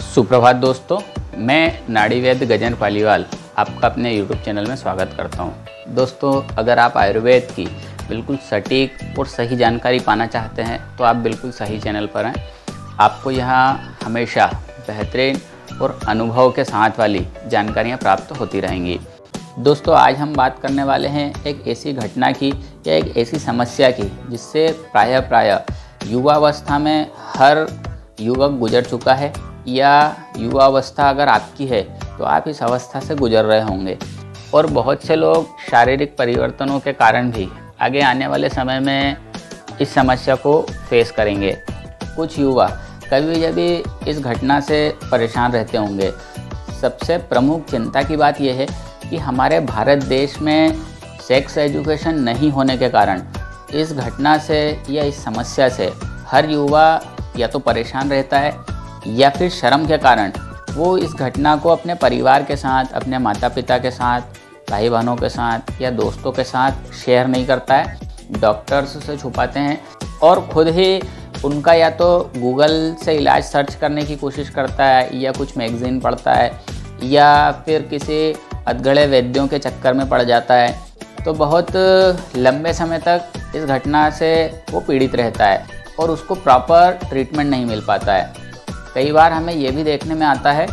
सुप्रभात दोस्तों, मैं नाड़ी वैद्य गजेंद्र पालीवाल आपका अपने YouTube चैनल में स्वागत करता हूं। दोस्तों, अगर आप आयुर्वेद की बिल्कुल सटीक और सही जानकारी पाना चाहते हैं तो आप बिल्कुल सही चैनल पर हैं। आपको यहाँ हमेशा बेहतरीन और अनुभव के साथ वाली जानकारियाँ प्राप्त होती रहेंगी। दोस्तों, आज हम बात करने वाले हैं एक ऐसी घटना की या एक ऐसी समस्या की जिससे प्रायः युवावस्था में हर युवक गुजर चुका है, या युवावस्था अगर आपकी है तो आप इस अवस्था से गुजर रहे होंगे। और बहुत से लोग शारीरिक परिवर्तनों के कारण भी आगे आने वाले समय में इस समस्या को फेस करेंगे। कुछ युवा कभी कभी इस घटना से परेशान रहते होंगे। सबसे प्रमुख चिंता की बात यह है कि हमारे भारत देश में सेक्स एजुकेशन नहीं होने के कारण इस घटना से या इस समस्या से हर युवा या तो परेशान रहता है या फिर शर्म के कारण वो इस घटना को अपने परिवार के साथ, अपने माता पिता के साथ, भाई बहनों के साथ या दोस्तों के साथ शेयर नहीं करता है, डॉक्टर्स से छुपाते हैं और खुद ही उनका या तो गूगल से इलाज सर्च करने की कोशिश करता है या कुछ मैगज़ीन पढ़ता है या फिर किसी अधगड़े वैद्यों के चक्कर में पड़ जाता है। तो बहुत लंबे समय तक इस घटना से वो पीड़ित रहता है और उसको प्रॉपर ट्रीटमेंट नहीं मिल पाता है। कई बार हमें ये भी देखने में आता है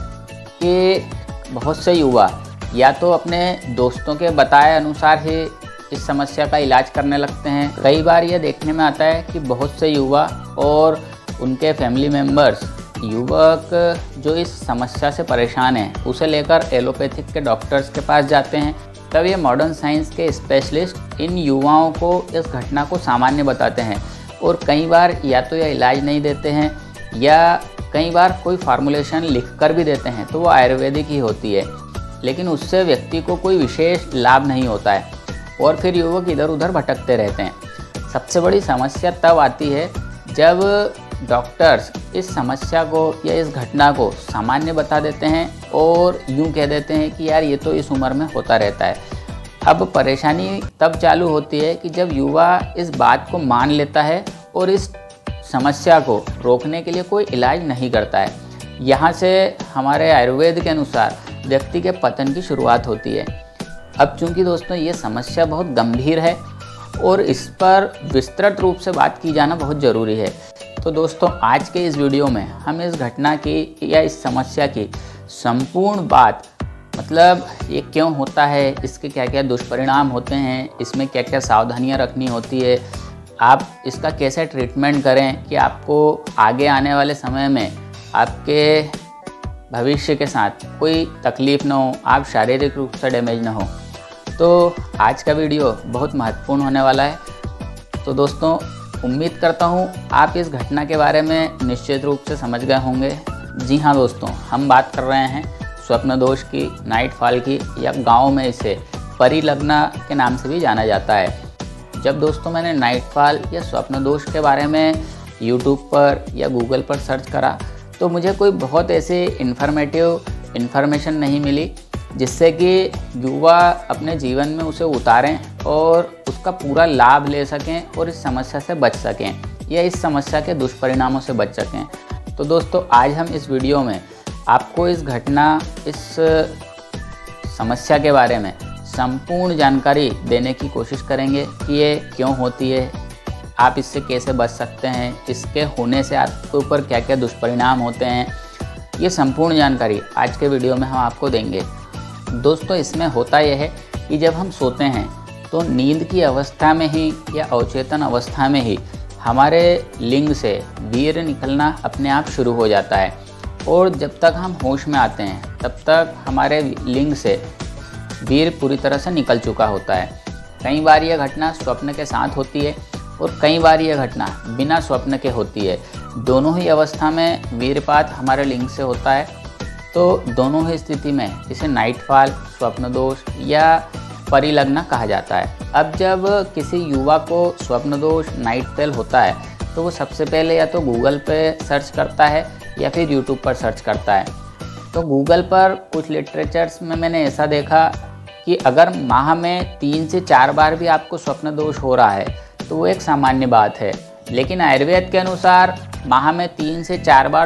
कि बहुत से युवा या तो अपने दोस्तों के बताए अनुसार ही इस समस्या का इलाज करने लगते हैं। कई बार ये देखने में आता है कि बहुत से युवा और उनके फैमिली मेम्बर्स युवक जो इस समस्या से परेशान हैं उसे लेकर एलोपैथिक के डॉक्टर्स के पास जाते हैं। तब ये मॉडर्न साइंस के स्पेशलिस्ट इन युवाओं को इस घटना को सामान्य बताते हैं और कई बार या तो यह इलाज नहीं देते हैं या कई बार कोई फार्मूलेशन लिख कर भी देते हैं तो वो आयुर्वेदिक ही होती है, लेकिन उससे व्यक्ति को कोई विशेष लाभ नहीं होता है और फिर युवक इधर उधर भटकते रहते हैं। सबसे बड़ी समस्या तब आती है जब डॉक्टर्स इस समस्या को या इस घटना को सामान्य बता देते हैं और यूँ कह देते हैं कि यार ये तो इस उम्र में होता रहता है। अब परेशानी तब चालू होती है कि जब युवा इस बात को मान लेता है और इस समस्या को रोकने के लिए कोई इलाज नहीं करता है। यहाँ से हमारे आयुर्वेद के अनुसार व्यक्ति के पतन की शुरुआत होती है। अब चूंकि दोस्तों ये समस्या बहुत गंभीर है और इस पर विस्तृत रूप से बात की जाना बहुत ज़रूरी है। तो दोस्तों, आज के इस वीडियो में हम इस घटना की या इस समस्या की संपूर्ण बात, मतलब ये क्यों होता है, इसके क्या क्या दुष्परिणाम होते हैं, इसमें क्या क्या सावधानियां रखनी होती है, आप इसका कैसे ट्रीटमेंट करें कि आपको आगे आने वाले समय में आपके भविष्य के साथ कोई तकलीफ़ ना हो, आप शारीरिक रूप से डैमेज ना हो। तो आज का वीडियो बहुत महत्वपूर्ण होने वाला है। तो दोस्तों, उम्मीद करता हूँ आप इस घटना के बारे में निश्चित रूप से समझ गए होंगे। जी हाँ दोस्तों, हम बात कर रहे हैं स्वप्न दोष की, नाइट फॉल की, या गाँव में इसे परिलग्न के नाम से भी जाना जाता है। जब दोस्तों मैंने नाइट फॉल या स्वप्न दोष के बारे में YouTube पर या गूगल पर सर्च करा तो मुझे कोई बहुत ऐसे इन्फॉर्मेशन नहीं मिली जिससे कि युवा अपने जीवन में उसे उतारें और उसका पूरा लाभ ले सकें और इस समस्या से बच सकें या इस समस्या के दुष्परिणामों से बच सकें। तो दोस्तों, आज हम इस वीडियो में आपको इस घटना, इस समस्या के बारे में संपूर्ण जानकारी देने की कोशिश करेंगे कि ये क्यों होती है, आप इससे कैसे बच सकते हैं, इसके होने से आपके ऊपर क्या क्या दुष्परिणाम होते हैं। ये संपूर्ण जानकारी आज के वीडियो में हम आपको देंगे। दोस्तों, इसमें होता यह है कि जब हम सोते हैं तो नींद की अवस्था में ही या अवचेतन अवस्था में ही हमारे लिंग से वीर्य निकलना अपने आप शुरू हो जाता है और जब तक हम होश में आते हैं तब तक हमारे लिंग से वीर्य पूरी तरह से निकल चुका होता है। कई बार यह घटना स्वप्न के साथ होती है और कई बार यह घटना बिना स्वप्न के होती है। दोनों ही अवस्था में वीर्यपात हमारे लिंग से होता है। तो दोनों ही स्थिति में इसे नाइट फॉल, स्वप्न दोष या परिलग्न कहा जाता है। अब जब किसी युवा को स्वप्न दोष, नाइट फॉल होता है तो वो सबसे पहले या तो गूगल पे सर्च करता है या फिर यूट्यूब पर सर्च करता है। तो गूगल पर कुछ लिटरेचर्स में मैंने ऐसा देखा कि अगर माह में 3 से 4 बार भी आपको स्वप्न दोष हो रहा है तो वो एक सामान्य बात है, लेकिन आयुर्वेद के अनुसार माह में 3 से 4 बार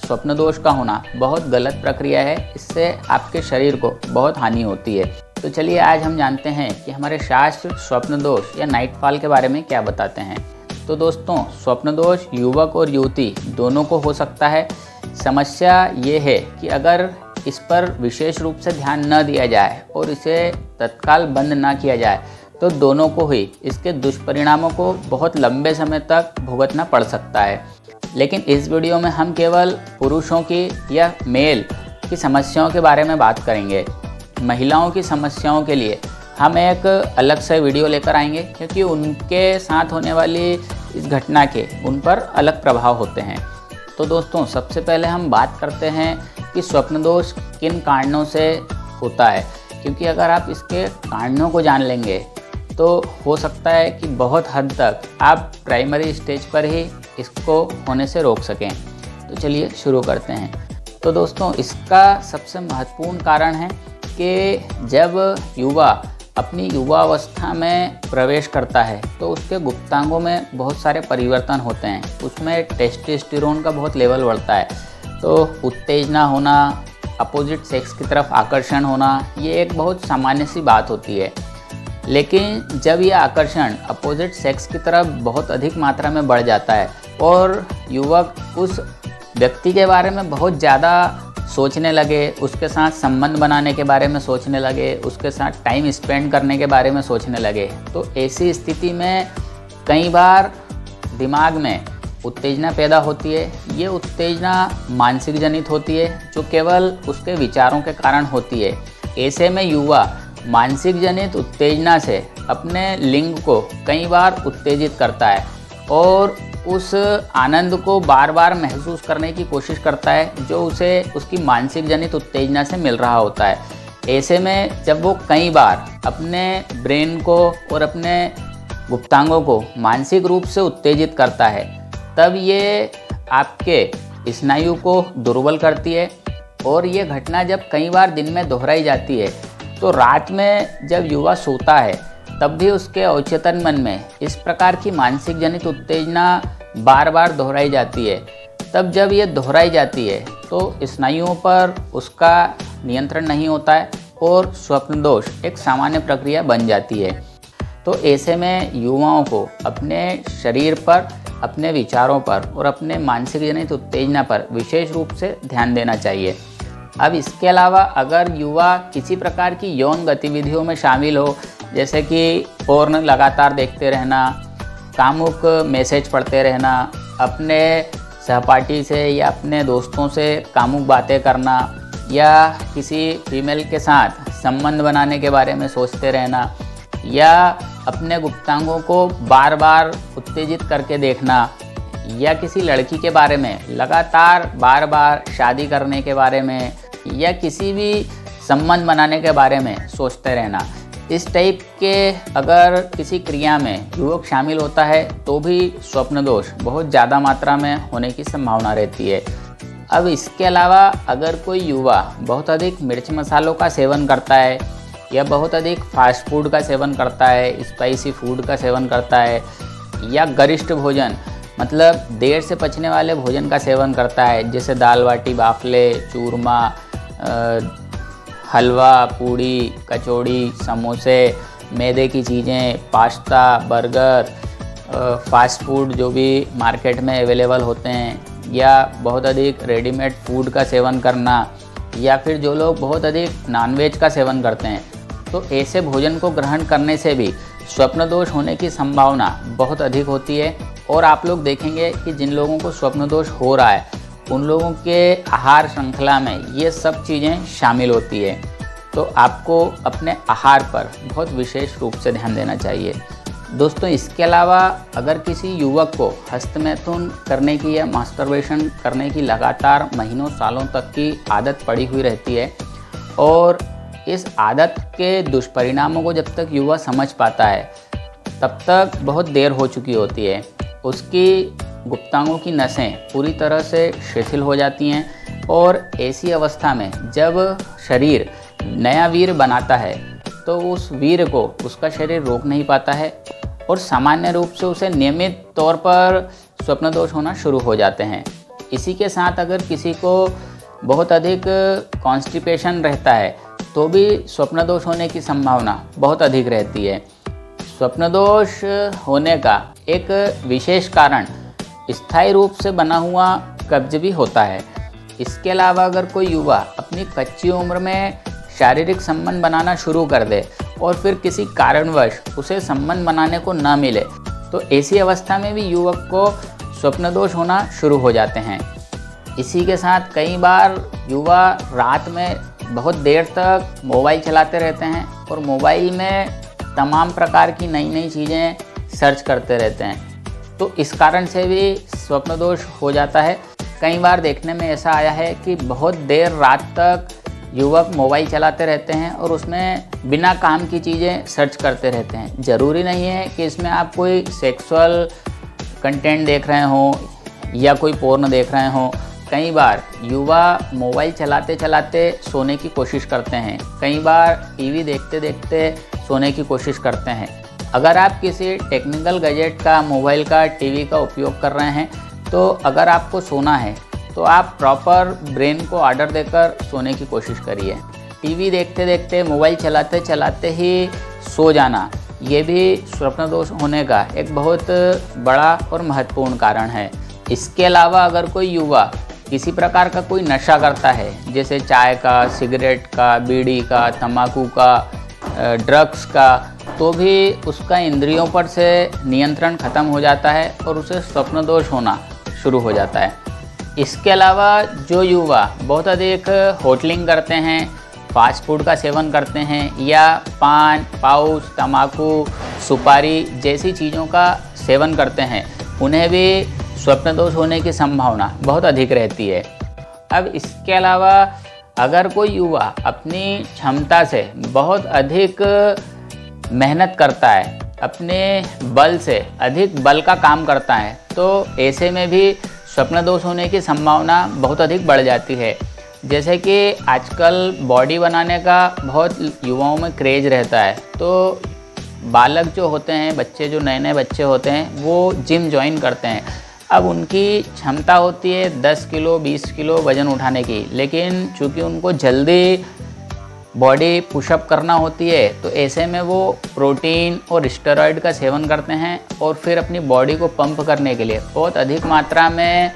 स्वप्न दोष का होना बहुत गलत प्रक्रिया है। इससे आपके शरीर को बहुत हानि होती है। तो चलिए आज हम जानते हैं कि हमारे शास्त्र स्वप्न दोष या नाइटफॉल के बारे में क्या बताते हैं। तो दोस्तों, स्वप्न दोष युवक और युवती दोनों को हो सकता है। समस्या ये है कि अगर इस पर विशेष रूप से ध्यान न दिया जाए और इसे तत्काल बंद ना किया जाए तो दोनों को ही इसके दुष्परिणामों को बहुत लंबे समय तक भुगतना पड़ सकता है। लेकिन इस वीडियो में हम केवल पुरुषों की या मेल की समस्याओं के बारे में बात करेंगे। महिलाओं की समस्याओं के लिए हम एक अलग से वीडियो लेकर आएंगे, क्योंकि उनके साथ होने वाली इस घटना के उन पर अलग प्रभाव होते हैं। तो दोस्तों, सबसे पहले हम बात करते हैं कि स्वप्न दोष किन कारणों से होता है, क्योंकि अगर आप इसके कारणों को जान लेंगे तो हो सकता है कि बहुत हद तक आप प्राइमरी स्टेज पर ही इसको होने से रोक सकें। तो चलिए शुरू करते हैं। तो दोस्तों, इसका सबसे महत्वपूर्ण कारण है कि जब युवा अपनी युवावस्था में प्रवेश करता है तो उसके गुप्तांगों में बहुत सारे परिवर्तन होते हैं। उसमें टेस्टोस्टेरोन का बहुत लेवल बढ़ता है। तो उत्तेजना होना, अपोजिट सेक्स की तरफ आकर्षण होना, ये एक बहुत सामान्य सी बात होती है। लेकिन जब यह आकर्षण अपोजिट सेक्स की तरफ बहुत अधिक मात्रा में बढ़ जाता है और युवक उस व्यक्ति के बारे में बहुत ज़्यादा सोचने लगे, उसके साथ संबंध बनाने के बारे में सोचने लगे, उसके साथ टाइम स्पेंड करने के बारे में सोचने लगे, तो ऐसी स्थिति में कई बार दिमाग में उत्तेजना पैदा होती है। ये उत्तेजना मानसिक जनित होती है, जो केवल उसके विचारों के कारण होती है। ऐसे में युवा मानसिक जनित उत्तेजना से अपने लिंग को कई बार उत्तेजित करता है और उस आनंद को बार बार महसूस करने की कोशिश करता है जो उसे उसकी मानसिक जनित उत्तेजना से मिल रहा होता है। ऐसे में जब वो कई बार अपने ब्रेन को और अपने गुप्तांगों को मानसिक रूप से उत्तेजित करता है, तब ये आपके स्नायु को दुर्बल करती है। और ये घटना जब कई बार दिन में दोहराई जाती है तो रात में जब युवा सोता है तब भी उसके अवचेतन मन में इस प्रकार की मानसिक जनित उत्तेजना बार बार दोहराई जाती है। तब जब ये दोहराई जाती है तो स्नायुओं पर उसका नियंत्रण नहीं होता है और स्वप्न दोष एक सामान्य प्रक्रिया बन जाती है। तो ऐसे में युवाओं को अपने शरीर पर, अपने विचारों पर और अपने मानसिक जनित उत्तेजना पर विशेष रूप से ध्यान देना चाहिए। अब इसके अलावा अगर युवा किसी प्रकार की यौन गतिविधियों में शामिल हो, जैसे कि पोर्न लगातार देखते रहना, कामुक मैसेज पढ़ते रहना, अपने सहपाठी से या अपने दोस्तों से कामुक बातें करना, या किसी फीमेल के साथ संबंध बनाने के बारे में सोचते रहना, या अपने गुप्तांगों को बार बार उत्तेजित करके देखना, या किसी लड़की के बारे में लगातार बार बार शादी करने के बारे में या किसी भी संबंध बनाने के बारे में सोचते रहना, इस टाइप के अगर किसी क्रिया में युवक शामिल होता है तो भी स्वप्न दोष बहुत ज़्यादा मात्रा में होने की संभावना रहती है। अब इसके अलावा अगर कोई युवा बहुत अधिक मिर्च मसालों का सेवन करता है या बहुत अधिक फास्ट फूड का सेवन करता है, स्पाइसी फूड का सेवन करता है, या गरिष्ठ भोजन मतलब देर से पचने वाले भोजन का सेवन करता है, जैसे दाल बाटी, बाफले, चूरमा, हलवा, पूड़ी, कचौड़ी, समोसे, मैदे की चीज़ें, पास्ता, बर्गर, फास्ट फूड जो भी मार्केट में अवेलेबल होते हैं, या बहुत अधिक रेडीमेड फूड का सेवन करना, या फिर जो लोग बहुत अधिक नॉनवेज का सेवन करते हैं, तो ऐसे भोजन को ग्रहण करने से भी स्वप्न दोष होने की संभावना बहुत अधिक होती है। और आप लोग देखेंगे कि जिन लोगों को स्वप्न दोष हो रहा है उन लोगों के आहार श्रृंखला में ये सब चीज़ें शामिल होती है। तो आपको अपने आहार पर बहुत विशेष रूप से ध्यान देना चाहिए। दोस्तों, इसके अलावा अगर किसी युवक को हस्तमैथुन करने की या मास्टरबेशन करने की लगातार महीनों सालों तक की आदत पड़ी हुई रहती है और इस आदत के दुष्परिणामों को जब तक युवा समझ पाता है तब तक बहुत देर हो चुकी होती है। उसकी गुप्तांगों की नसें पूरी तरह से शिथिल हो जाती हैं और ऐसी अवस्था में जब शरीर नया वीर बनाता है तो उस वीर को उसका शरीर रोक नहीं पाता है और सामान्य रूप से उसे नियमित तौर पर स्वप्न दोष होना शुरू हो जाते हैं। इसी के साथ अगर किसी को बहुत अधिक कॉन्स्टिपेशन रहता है तो भी स्वप्न दोष होने की संभावना बहुत अधिक रहती है। स्वप्न दोष होने का एक विशेष कारण स्थायी रूप से बना हुआ कब्ज भी होता है। इसके अलावा अगर कोई युवा अपनी कच्ची उम्र में शारीरिक संबंध बनाना शुरू कर दे और फिर किसी कारणवश उसे संबंध बनाने को न मिले तो ऐसी अवस्था में भी युवक को स्वप्न दोष होना शुरू हो जाते हैं। इसी के साथ कई बार युवा रात में बहुत देर तक मोबाइल चलाते रहते हैं और मोबाइल में तमाम प्रकार की नई नई चीज़ें सर्च करते रहते हैं, तो इस कारण से भी स्वप्न दोष हो जाता है। कई बार देखने में ऐसा आया है कि बहुत देर रात तक युवक मोबाइल चलाते रहते हैं और उसमें बिना काम की चीज़ें सर्च करते रहते हैं। ज़रूरी नहीं है कि इसमें आप कोई सेक्सुअल कंटेंट देख रहे हों या कोई पोर्न देख रहे हों। कई बार युवा मोबाइल चलाते चलाते सोने की कोशिश करते हैं, कई बार टीवी देखते देखते सोने की कोशिश करते हैं। अगर आप किसी टेक्निकल गैजेट का, मोबाइल का, टीवी का उपयोग कर रहे हैं तो अगर आपको सोना है तो आप प्रॉपर ब्रेन को ऑर्डर देकर सोने की कोशिश करिए। टीवी देखते देखते, मोबाइल चलाते चलाते ही सो जाना, ये भी स्वप्न दोष होने का एक बहुत बड़ा और महत्वपूर्ण कारण है। इसके अलावा अगर कोई युवा किसी प्रकार का कोई नशा करता है, जैसे चाय का, सिगरेट का, बीड़ी का, तंबाकू का, ड्रग्स का, तो भी उसका इंद्रियों पर से नियंत्रण खत्म हो जाता है और उसे स्वप्न दोष होना शुरू हो जाता है। इसके अलावा जो युवा बहुत अधिक होटलिंग करते हैं, फास्ट फूड का सेवन करते हैं या पान, पाउच, तंबाकू, सुपारी जैसी चीज़ों का सेवन करते हैं, उन्हें भी स्वप्न दोष होने की संभावना बहुत अधिक रहती है। अब इसके अलावा अगर कोई युवा अपनी क्षमता से बहुत अधिक मेहनत करता है, अपने बल से अधिक बल का काम करता है, तो ऐसे में भी स्वप्न दोष होने की संभावना बहुत अधिक बढ़ जाती है। जैसे कि आजकल बॉडी बनाने का बहुत युवाओं में क्रेज़ रहता है, तो बालक जो होते हैं, बच्चे जो नए नए बच्चे होते हैं, वो जिम ज्वाइन करते हैं। अब उनकी क्षमता होती है 10 किलो 20 किलो वज़न उठाने की, लेकिन चूँकि उनको जल्दी बॉडी पुशअप करना होती है तो ऐसे में वो प्रोटीन और स्टेरॉइड का सेवन करते हैं और फिर अपनी बॉडी को पंप करने के लिए बहुत अधिक मात्रा में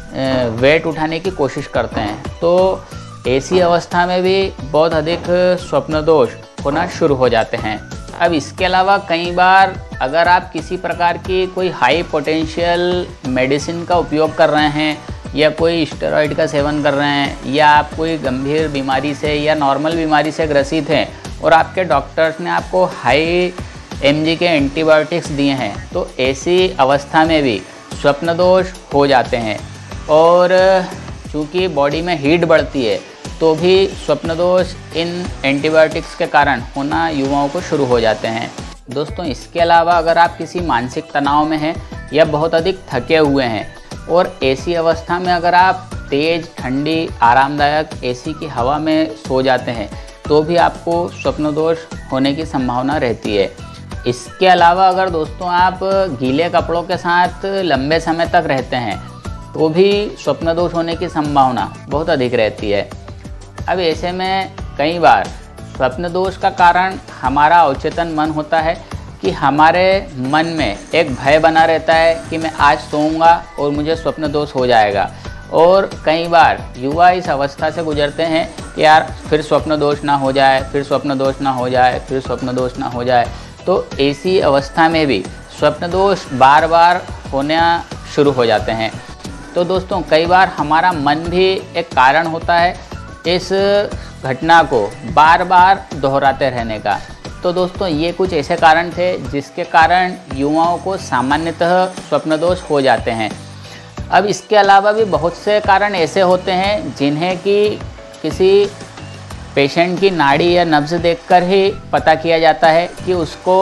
वेट उठाने की कोशिश करते हैं। तो ऐसी अवस्था में भी बहुत अधिक स्वप्न दोष होना शुरू हो जाते हैं। अब इसके अलावा कई बार अगर आप किसी प्रकार की कोई हाई पोटेंशियल मेडिसिन का उपयोग कर रहे हैं या कोई स्टेरॉइड का सेवन कर रहे हैं या आप कोई गंभीर बीमारी से या नॉर्मल बीमारी से ग्रसित हैं और आपके डॉक्टर्स ने आपको हाई mg के एंटीबायोटिक्स दिए हैं, तो ऐसी अवस्था में भी स्वप्न दोष हो जाते हैं। और चूँकि बॉडी में हीट बढ़ती है तो भी स्वप्न दोष इन एंटीबायोटिक्स के कारण होना युवाओं को शुरू हो जाते हैं। दोस्तों, इसके अलावा अगर आप किसी मानसिक तनाव में हैं या बहुत अधिक थके हुए हैं और ऐसी अवस्था में अगर आप तेज़, ठंडी, आरामदायक एसी की हवा में सो जाते हैं तो भी आपको स्वप्न दोष होने की संभावना रहती है। इसके अलावा अगर दोस्तों आप गीले कपड़ों के साथ लंबे समय तक रहते हैं तो भी स्वप्न दोष होने की संभावना बहुत अधिक रहती है। अब ऐसे में कई बार स्वप्न दोष का कारण हमारा अवचेतन मन होता है कि हमारे मन में एक भय बना रहता है कि मैं आज सोऊंगा और मुझे स्वप्न दोष हो जाएगा। और कई बार युवा इस अवस्था से गुजरते हैं कि यार फिर स्वप्न दोष ना हो जाए, फिर स्वप्न दोष ना हो जाए, फिर स्वप्न दोष ना हो जाए। तो ऐसी अवस्था में भी स्वप्न दोष बार बार होना शुरू हो जाते हैं। तो दोस्तों, कई बार हमारा मन भी एक कारण होता है इस घटना को बार बार दोहराते रहने का। तो दोस्तों, ये कुछ ऐसे कारण थे जिसके कारण युवाओं को सामान्यतः स्वप्न दोष हो जाते हैं। अब इसके अलावा भी बहुत से कारण ऐसे होते हैं जिन्हें कि किसी पेशेंट की नाड़ी या नब्ज़ देखकर ही पता किया जाता है कि उसको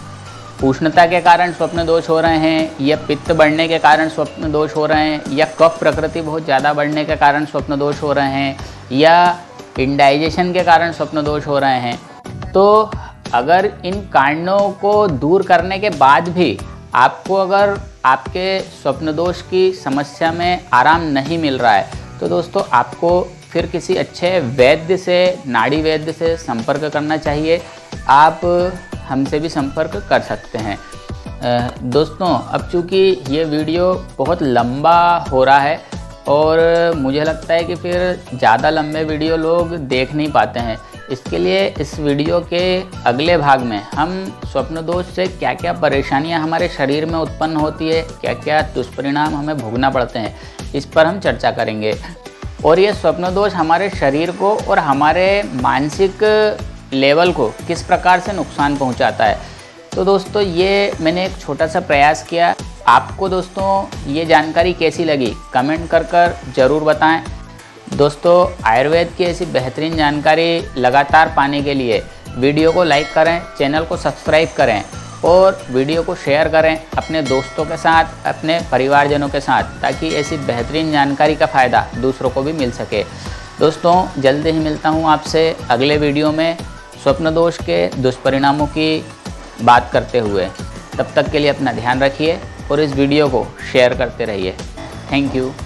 उष्णता के कारण स्वप्न दोष हो रहे हैं या पित्त बढ़ने के कारण स्वप्न दोष हो रहे हैं या कफ प्रकृति बहुत ज़्यादा बढ़ने के कारण स्वप्न दोष हो रहे हैं या इंडाइजेशन के कारण स्वप्न दोष हो रहे हैं। तो अगर इन कारणों को दूर करने के बाद भी आपको अगर आपके स्वप्न दोष की समस्या में आराम नहीं मिल रहा है तो दोस्तों आपको फिर किसी अच्छे वैद्य से, नाड़ी वैद्य से संपर्क करना चाहिए। आप हमसे भी संपर्क कर सकते हैं। दोस्तों अब चूँकि ये वीडियो बहुत लंबा हो रहा है और मुझे लगता है कि फिर ज़्यादा लंबे वीडियो लोग देख नहीं पाते हैं, इसके लिए इस वीडियो के अगले भाग में हम स्वप्न दोष से क्या क्या परेशानियां हमारे शरीर में उत्पन्न होती है, क्या क्या दुष्परिणाम हमें भोगना पड़ते हैं, इस पर हम चर्चा करेंगे। और ये स्वप्न दोष हमारे शरीर को और हमारे मानसिक लेवल को किस प्रकार से नुकसान पहुंचाता है। तो दोस्तों ये मैंने एक छोटा सा प्रयास किया। आपको दोस्तों ये जानकारी कैसी लगी कमेंट कर ज़रूर बताएं। दोस्तों आयुर्वेद की ऐसी बेहतरीन जानकारी लगातार पाने के लिए वीडियो को लाइक करें, चैनल को सब्सक्राइब करें और वीडियो को शेयर करें अपने दोस्तों के साथ, अपने परिवारजनों के साथ, ताकि ऐसी बेहतरीन जानकारी का फ़ायदा दूसरों को भी मिल सके। दोस्तों जल्दी ही मिलता हूँ आपसे अगले वीडियो में स्वप्न दोष के दुष्परिणामों की बात करते हुए। तब तक के लिए अपना ध्यान रखिए और इस वीडियो को शेयर करते रहिए। Thank you.